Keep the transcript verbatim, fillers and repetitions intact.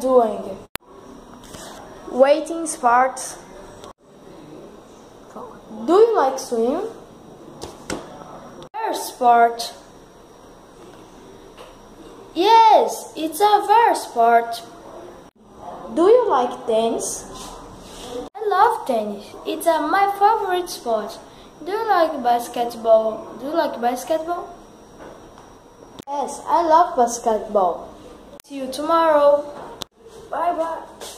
doing? Waiting sports. Do you like swim? Fair sport. Yes, it's a fair sport. Do you like tennis? I love tennis. It's uh, my favorite sport. Do you like basketball? Do you like basketball? Yes, I love basketball. See you tomorrow. Bye bye.